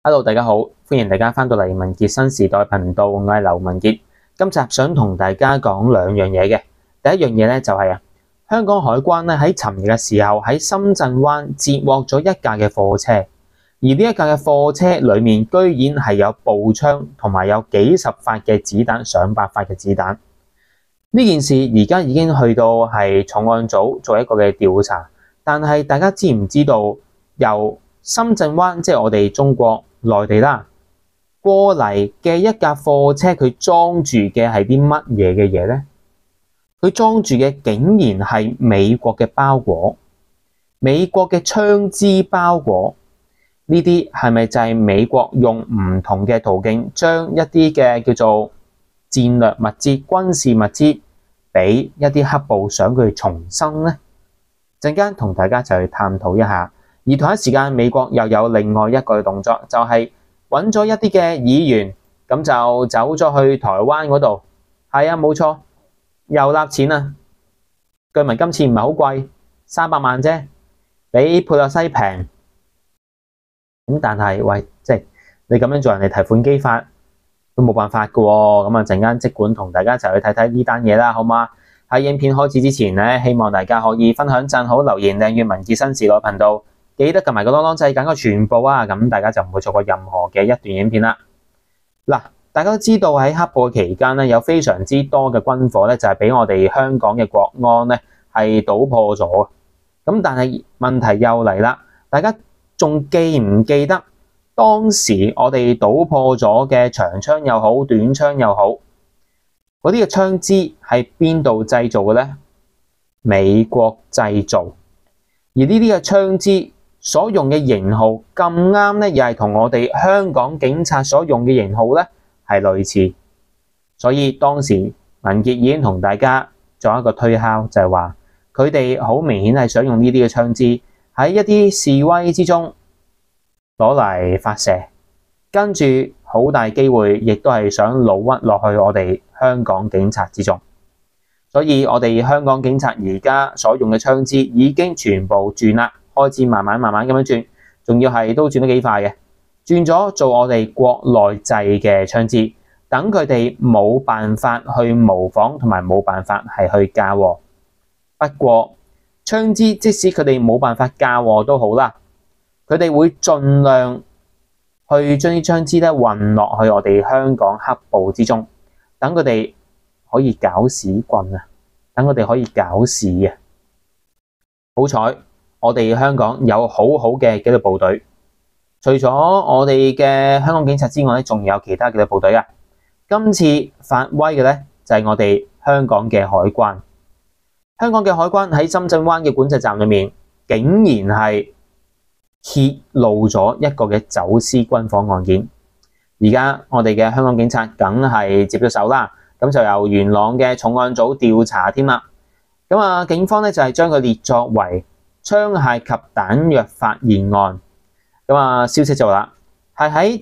Hello，大家好，歡迎大家翻到嚟文傑新時代頻道，我係劉文傑。今集想同大家講兩樣嘢嘅。第一樣嘢咧就係香港海關咧喺尋日嘅時候喺深圳灣截獲咗一架嘅貨車，而呢一架嘅貨車裏面居然係有步槍同埋有幾十發嘅子彈，上百發嘅子彈。呢件事而家已經去到係重案組做一個嘅調查，但係大家知唔知道由深圳灣即係我哋中國內地啦過嚟嘅一架貨車，佢裝住嘅係啲乜嘢嘅嘢呢？佢裝住嘅竟然係美國嘅包裹，美國嘅槍支包裹。呢啲係咪就係美國用唔同嘅途徑將一啲嘅叫做戰略物資、軍事物資俾一啲黑暴想佢重生呢？陣間同大家就去探討一下。而同一時間，美國又有另外一個動作，就係揾咗一啲嘅議員，咁就走咗去台灣嗰度。係啊，冇錯，又納錢啊！據聞今次唔係好貴，300萬啫，比佩洛西平。咁但係喂，即係你咁樣做人哋提款機法都冇辦法㗎喎。咁啊陣間即管同大家一齊去睇睇呢單嘢啦，好嗎？喺影片開始之前咧，希望大家可以分享、讚好、留言、訂閱文傑新時代頻道。記得撳埋個當當掣，揀個全部啊！咁大家就唔會錯過任何嘅一段影片啦。嗱，大家都知道喺黑暴期間咧，有非常之多嘅軍火咧，就係俾我哋香港嘅國安咧係搗破咗。咁但係問題又嚟啦，大家仲記唔記得當時我哋搗破咗嘅長槍又好、短槍又好，嗰啲嘅槍支係邊度製造嘅咧？美國製造。而呢啲嘅槍支所用嘅型號咁啱咧，又係同我哋香港警察所用嘅型號咧係類似，所以當時文傑已經同大家做一個推敲，就係話佢哋好明顯係想用呢啲嘅槍支喺一啲示威之中攞嚟發射，跟住好大機會亦都係想老屈落去我哋香港警察之中，所以我哋香港警察而家所用嘅槍支已經全部轉啦。開始慢慢咁樣轉，仲要係都轉得幾快嘅，轉咗做我哋國內製嘅槍支，等佢哋冇辦法去模仿同埋冇辦法係去嫁禍。不過槍支即使佢哋冇辦法嫁禍都好啦，佢哋會盡量去將啲槍支咧運落去我哋香港黑暴之中，等佢哋可以搞屎棍啊，等佢哋可以搞事啊。好彩我哋香港有好好嘅紀律部隊，除咗我哋嘅香港警察之外咧，仲有其他紀律部隊啊。今次發威嘅咧就係我哋香港嘅海關。香港嘅海關喺深圳灣嘅管制站裏面，竟然係揭露咗一個嘅走私軍火案件。而家我哋嘅香港警察梗係接咗手啦，咁就由元朗嘅重案組調查添啦。咁啊，警方咧就係將佢列作為槍械及彈藥發現案。咁啊，消息就話啦，係喺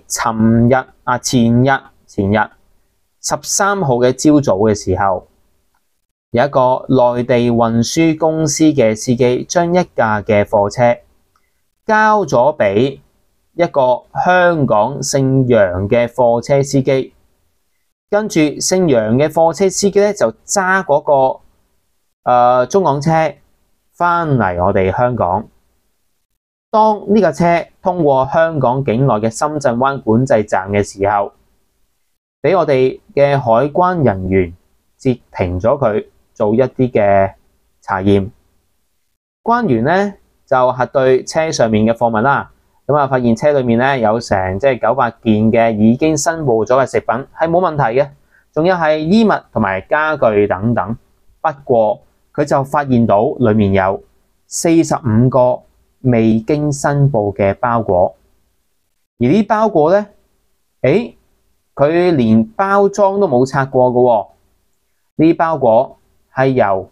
前日13號嘅朝早嘅時候，有一個內地運輸公司嘅司機將一架嘅貨車交咗俾一個香港姓楊嘅貨車司機，跟住姓楊嘅貨車司機咧就揸嗰個中港車返嚟我哋香港。當呢架車通過香港境內嘅深圳灣管制站嘅時候，俾我哋嘅海關人員截停咗佢做一啲嘅查驗。關員咧就核對車上面嘅貨物啦，咁啊發現車裏面咧有成900件嘅已經申報咗嘅食品係冇問題嘅，仲有係衣物同埋家具等等。不過佢就發現到裏面有45個未經申報嘅包裹，而呢啲包裹咧，佢連包裝都冇拆過嘅喎。呢啲包裹係由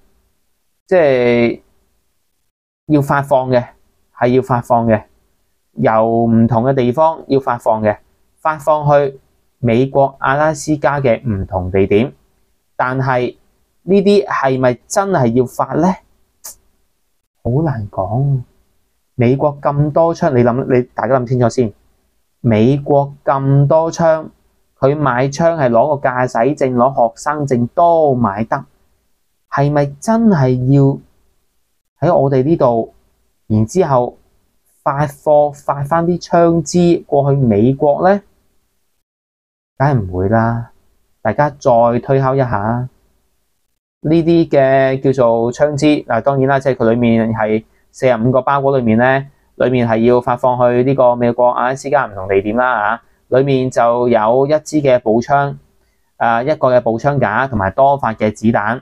要發放嘅，由唔同嘅地方要發放嘅，發放去美國阿拉斯加嘅唔同地點，但係呢啲係咪真係要發咧？好難講。美國咁多槍，大家諗清楚先。 美國咁多槍，佢買槍係攞個駕駛證、攞學生證都買得，係咪真係要喺我哋呢度，然之後發貨發翻啲槍支過去美國呢？梗係唔會啦。大家再推敲一下呢啲嘅叫做槍支嗱，當然啦，即係佢裡面係45個包裹裡面咧，裡面係要發放去呢個美國阿拉斯加唔同地點啦嚇，裡面就有一支嘅步槍，一個嘅步槍架同埋多發嘅子彈。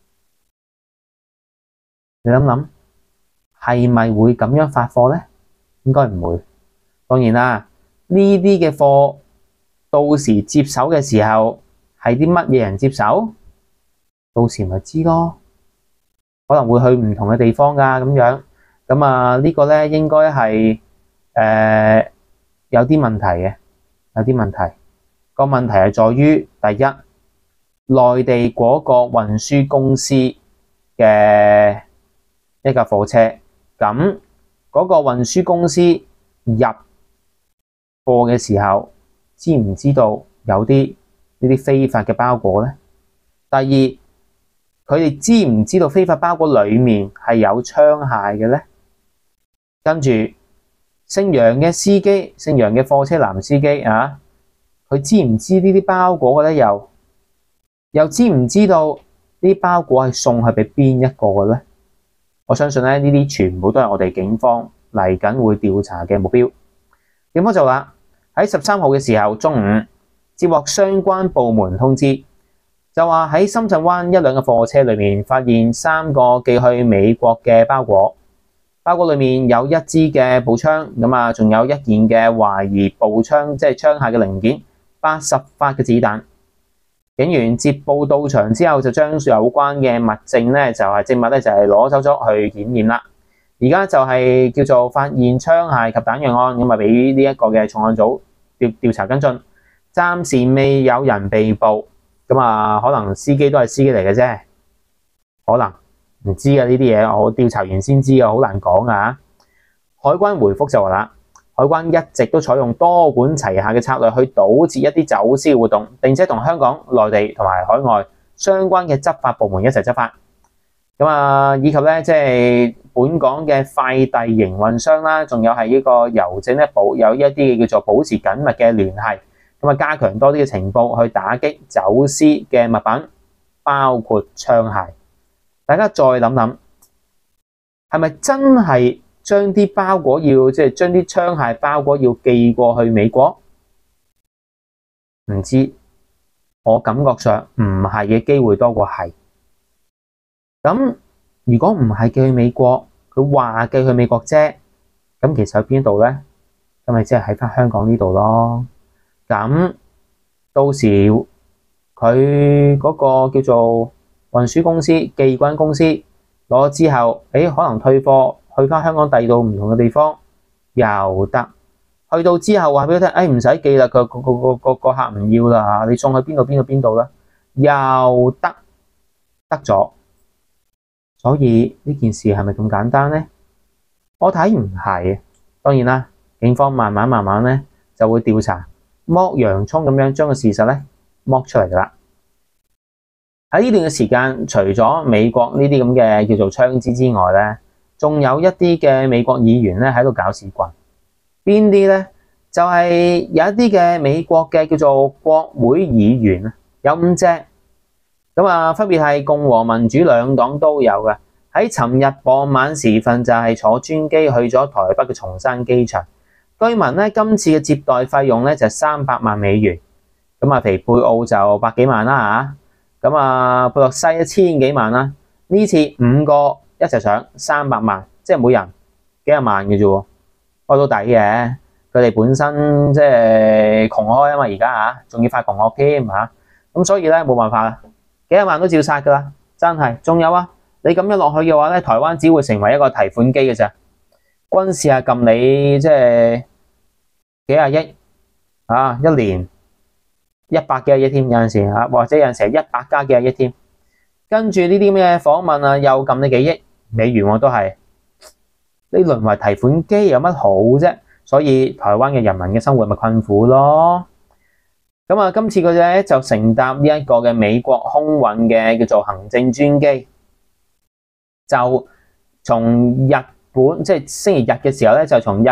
你諗諗係咪會咁樣發貨咧？應該唔會。當然啦，呢啲嘅貨到時接手嘅時候係啲乜嘢人接手？到時咪知咯，可能會去唔同嘅地方㗎咁樣。咁呢個咧應該係有啲問題嘅，有啲問題。個問題係在於第一，內地嗰個運輸公司嘅一架貨車，咁嗰個運輸公司入貨嘅時候，知唔知道有啲呢啲非法嘅包裹咧？第二，佢哋知唔知道非法包裹裡面係有槍械嘅咧？跟住姓楊嘅司機，姓楊嘅貨車男司機啊，佢知唔知呢啲包裹嘅咧？又知唔知道呢啲包裹係送去俾邊一個嘅咧？我相信咧，呢啲全部都係我哋警方嚟緊會調查嘅目標。警方就話喺13號嘅時候中午接獲相關部門通知，就話喺深圳灣一輛嘅貨車裏面發現3個寄去美國嘅包裹，包裹裏面有1支嘅步槍，仲有1件嘅懷疑步槍，即係槍械嘅零件，80發嘅子彈。警員接報到場之後，就將有關嘅物證咧，證物咧就係攞走咗去檢驗啦。而家就係叫做發現槍械及彈藥案，咁俾呢一個嘅重案組調查跟進，暫時未有人被捕。可能司機都係司機嚟嘅啫，可能唔知啊，呢啲嘢我調查完先知啊，好難講啊。海關回覆就話啦，海關一直都採用多管齊下嘅策略去堵截一啲走私活動，並且同香港、內地同埋海外相關嘅執法部門一齊執法。以及咧，即係本港嘅快遞營運商啦，仲有係呢個郵政咧，有一啲叫做保持緊密嘅聯繫。加強多啲嘅情報去打擊走私嘅物品，包括槍械。大家再諗諗，係咪真係將啲包裹將啲槍械包裹要寄過去美國？唔知，我感覺上唔係嘅機會多過係。咁如果唔係寄去美國，佢話寄去美國啫，咁其實喺邊度咧？咁咪即係喺返香港呢度咯。咁到時佢嗰個叫做運輸公司、寄運公司攞咗之後，可能退貨去返香港第二度唔同嘅地方又得。去到之後話俾佢聽，唔使寄啦，個客唔要啦嚇，你送去邊度啦，又得咗。所以呢件事係咪咁簡單咧？我睇唔係。當然啦，警方慢慢咧就會調查。剝洋蔥咁樣將個事實咧剝出嚟噶啦。喺呢段嘅時間，除咗美國呢啲咁嘅叫做槍支之外咧，仲有一啲嘅美國議員咧喺度搞屎棍。邊啲咧？就係有一啲嘅美國嘅叫做國會議員，有5隻。分別係共和民主兩黨都有嘅。喺尋日傍晚時分就係坐專機去咗台北嘅松山機場。據聞咧，今次嘅接待費用咧就300萬美元，皮佩奧就100幾萬啦嚇，佩洛西1000幾萬啦。呢次5個一齊上300萬，即係每人幾廿萬嘅啫喎，開到底嘅。佢哋本身即係窮開啊嘛，而家嚇仲要發窮惡添嚇，咁所以咧冇辦法啦，幾廿萬都照殺噶啦，真係。仲有啊，你咁樣落去嘅話咧，台灣只會成為一個提款機嘅咋。軍事係撳你即係幾廿億啊，一年100幾廿億添，有陣時或者有陣時係100加幾廿億添。跟住呢啲咩訪問啊，又撳你幾億美元，我都係你淪為提款機有乜好啫？ 所以台灣嘅人民嘅生活咪困苦咯。咁啊，今次佢哋咧就乘搭呢一個嘅美國空運嘅叫做行政專機，就從日本即係星期日嘅時候咧，就從日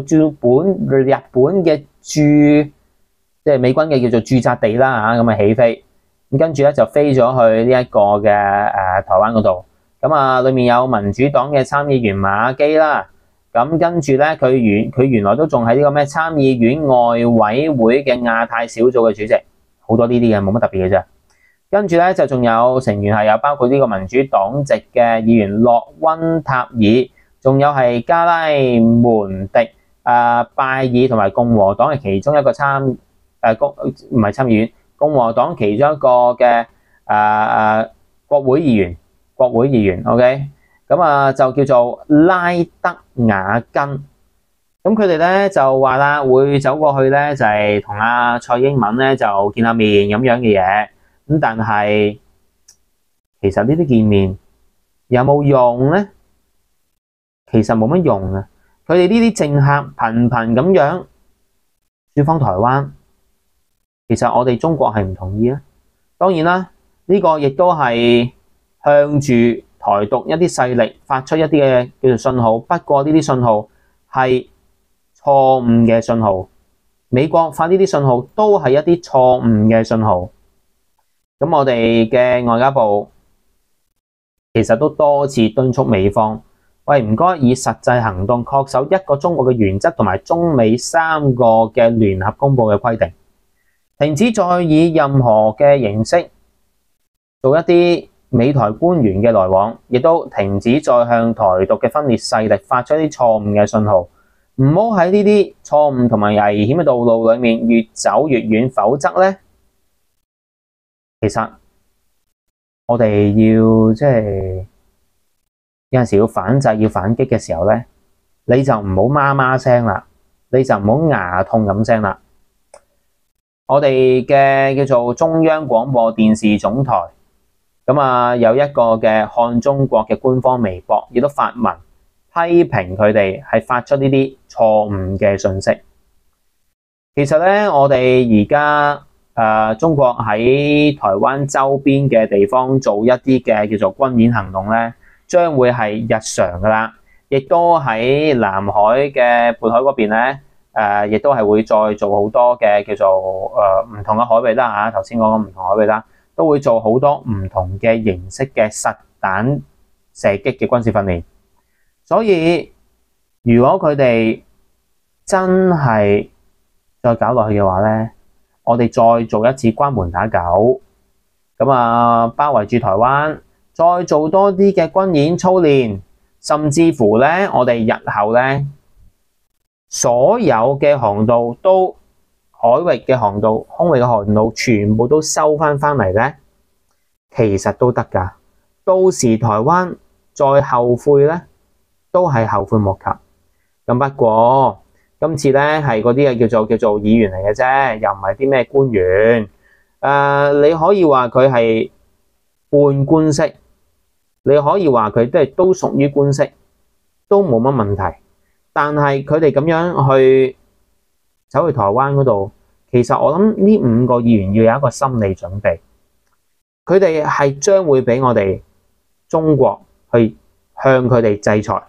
本嘅即係美軍嘅叫做駐紮地啦嚇，咁啊起飛，咁跟住咧就飛咗去呢一個嘅台灣嗰度。咁啊，裡面有民主黨嘅參議員馬基啦。咁跟住咧，佢原來都仲係呢個咩參議院外委會嘅亞太小組嘅主席，好多呢啲嘅冇乜特別嘅啫。跟住咧就仲有成員係有包括呢個民主黨籍嘅議員洛溫塔爾，仲有係加拉門迪拜爾同埋共和黨嘅其中一個唔係參議院，共和黨其中一個嘅國會議員 OK。咁啊，就叫做拉德瓦根。咁佢哋咧就話啦，會走過去咧，就係同阿蔡英文咧就見下面咁樣嘅嘢。咁但係其實呢啲見面有冇用咧？其實冇乜用啊！佢哋呢啲政客頻頻咁樣駐訪台灣，其實我哋中國係唔同意啊。當然啦，呢個亦都係向住台獨一啲勢力發出一啲嘅叫做信號，不過呢啲信號係錯誤嘅信號。美國發呢啲信號都係一啲錯誤嘅信號。咁我哋嘅外交部其實都多次敦促美方，喂，唔該以實際行動恪守一個中國嘅原則同埋中美3個嘅聯合公佈嘅規定，停止再以任何嘅形式做一啲美台官員嘅來往，亦都停止再向台獨嘅分裂勢力發出一啲錯誤嘅信號，唔好喺呢啲錯誤同埋危險嘅道路裡面越走越遠，否則咧，其實我哋要即係有陣時要反制、要反擊嘅時候咧，你就唔好媽媽聲啦，你就唔好牙痛咁聲啦。我哋嘅叫做中央廣播電視總台。咁啊，有一個嘅看中國嘅官方微博，亦都發文批評佢哋係發出呢啲錯誤嘅信息。其實咧，我哋而家中國喺台灣周邊嘅地方做一啲嘅叫做軍演行動咧，將會係日常噶啦。亦都喺南海嘅渤海嗰邊咧，亦都係會再做好多嘅叫做唔同嘅海域啦嚇。頭先講嘅唔同海域啦。都會做好多唔同嘅形式嘅實彈射擊嘅軍事訓練，所以如果佢哋真係再搞落去嘅話咧，我哋再做一次關門打狗，咁啊包圍住台灣，再做多啲嘅軍演操練，甚至乎咧，我哋日後咧所有嘅航道都海域嘅航道、空域嘅航道全部都收翻嚟咧，其實都得㗎。到時台灣再後悔咧，都係後悔莫及。咁不過今次咧係嗰啲叫做議員嚟嘅啫，又唔係啲咩官員。你可以話佢係半官式，你可以話佢都屬於官式，都冇乜問題。但係佢哋咁樣去走去台灣嗰度，其實我諗呢5個議員要有一個心理準備，佢哋係將會俾我哋中國去向佢哋制裁。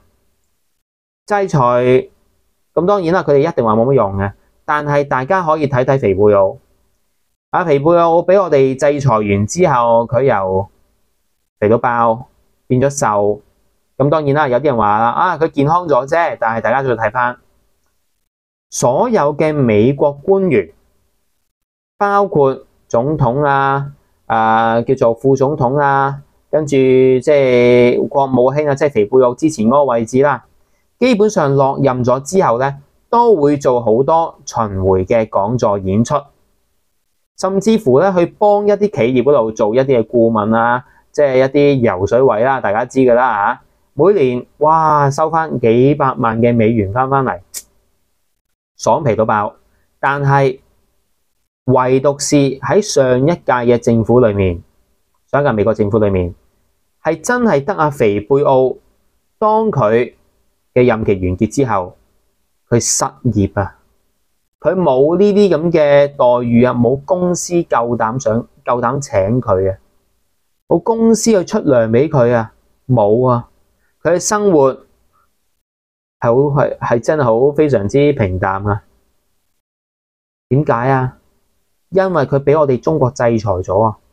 咁當然啦，佢哋一定話冇乜用嘅，但係大家可以睇睇肥貝奧。肥貝奧俾我哋制裁完之後，佢由肥到爆變咗瘦。咁當然啦，有啲人話啦，佢健康咗啫，但係大家再睇翻所有嘅美國官員，包括總統叫做副總統跟住即係國務卿即係肥貝奧之前嗰個位置啦，基本上落任咗之後咧，都會做好多巡迴嘅講座演出，甚至乎咧去幫一啲企業嗰度做一啲嘅顧問即係一啲油水位啦，大家知㗎啦嚇。每年哇收翻幾百萬嘅美元翻嚟，爽皮到爆。但係唯獨是喺上一屆嘅政府裏面，上一屆美國政府裏面係真係得肥貝奧，當佢嘅任期完結之後， 佢失業啊，佢冇呢啲咁嘅待遇啊，冇公司夠膽請佢啊，冇公司去出糧俾佢啊，冇啊，佢嘅生活係真係好非常之平淡啊。點解啊？因為佢俾我哋中國制裁咗啊！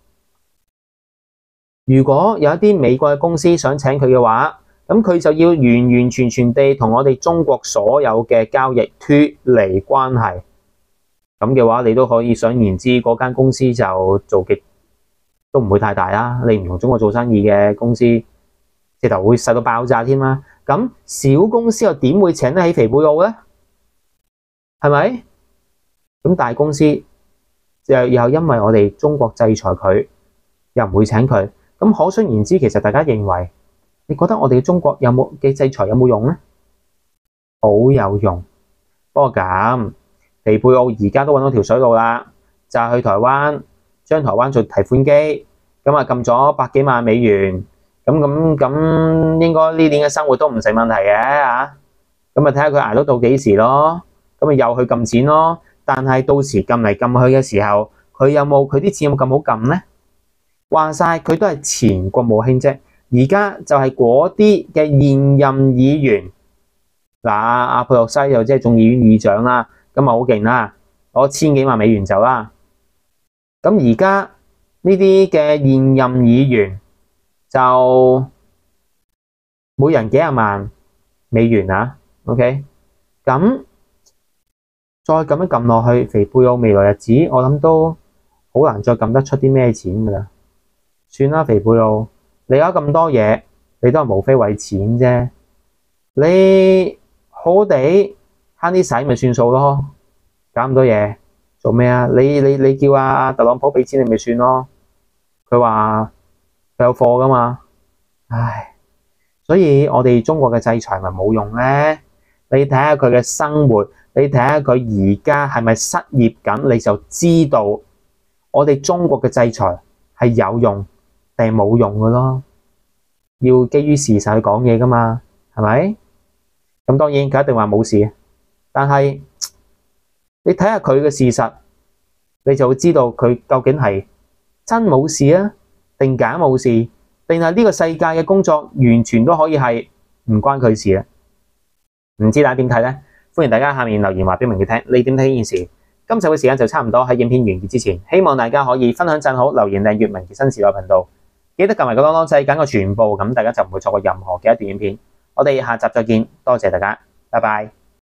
如果有一啲美國嘅公司想請佢嘅話，咁佢就要完完全全地同我哋中國所有嘅交易脫離關係。咁嘅話，你都可以想而知，嗰間公司就做極都唔會太大啦。你唔同中國做生意嘅公司，直頭會細到爆炸添啦。咁小公司又點會請得起肥貝奧咧？係咪？咁大公司又因為我哋中國制裁佢，又唔會請佢。咁可想而知，其實大家認為，你覺得我哋中國嘅制裁有冇用咧？好有用。不過咁，肥貝奧而家都揾到條水路啦，就係去台灣，將台灣做提款機，咁啊撳咗百幾萬美元，咁應該呢年嘅生活都唔成問題嘅嚇。咁啊睇下佢捱到幾時咯，咁啊又去撳錢咯。但係到時撳嚟撳去嘅時候，佢啲錢有冇咁好撳咧？話晒佢都係前國務卿啫，而家就係嗰啲嘅現任議員，嗱阿佩洛西又即係眾議院議長啦，咁啊好勁啦，攞千幾萬美元走啦。咁而家呢啲嘅現任議員就每人幾廿萬美元啊 ，OK， 咁再咁樣撳落去，肥貝奧未來日子我諗都好難再撳得出啲咩錢噶啦。算啦，肥貝奧，你搞咁多嘢，你都係無非為錢啫。你好好地慳啲使咪算數咯，搞咁多嘢做咩啊？你叫阿特朗普俾錢你咪算咯，佢話佢有貨噶嘛。唉，所以我哋中國嘅制裁咪冇用咧。你睇下佢嘅生活，你睇下佢而家係咪失業緊，你就知道我哋中國嘅制裁係有用定係冇用嘅咯。要基於事實去講嘢噶嘛，係咪？咁當然佢一定話冇事，但係你睇下佢嘅事實，你就會知道佢究竟係真冇事啊，定假冇事，定係呢個世界嘅工作完全都可以係唔關佢事啊？唔知大家點睇呢？歡迎大家下面留言話俾明月聽，你點睇呢件事？今集嘅時間就差唔多，喺影片完結之前，希望大家可以分享、讚好、留言、訂閱明月新時代頻道，記得撳埋個當當掣，揀個全部，咁大家就唔會錯過任何嘅一段影片。我哋下集再見，多謝大家，拜拜。